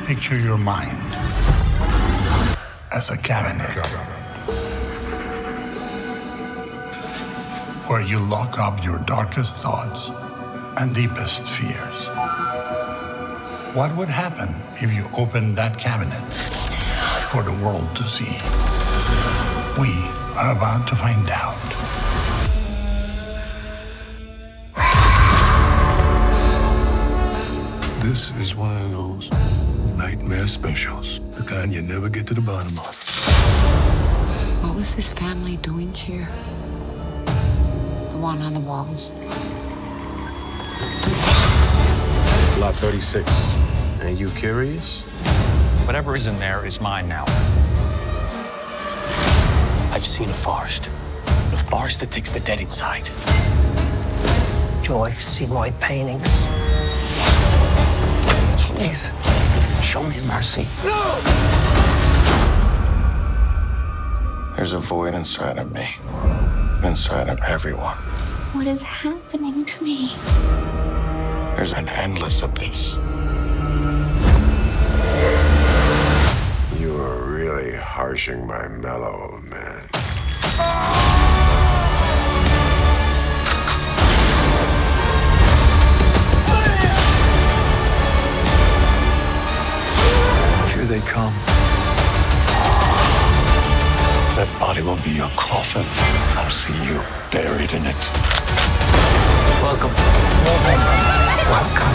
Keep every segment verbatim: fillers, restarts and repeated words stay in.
Picture your mind as a cabinet where you lock up your darkest thoughts and deepest fears. What would happen if you opened that cabinet for the world to see? We are about to find out. This is one of those nightmare specials, the kind you never get to the bottom of. What was this family doing here? The one on the walls. Lot thirty-six. Ain't you curious? Whatever is in there is mine now. I've seen a forest. A forest that takes the dead inside. Joy, see my paintings. Please, show me mercy. No! There's a void inside of me, inside of everyone. What is happening to me? There's an endless abyss. You are really harshing my mellow, man. Here they come. That body will be your coffin. I'll see you buried in it. Welcome. Welcome. Welcome.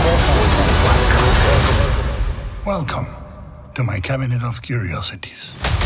Welcome. Welcome to my cabinet of curiosities.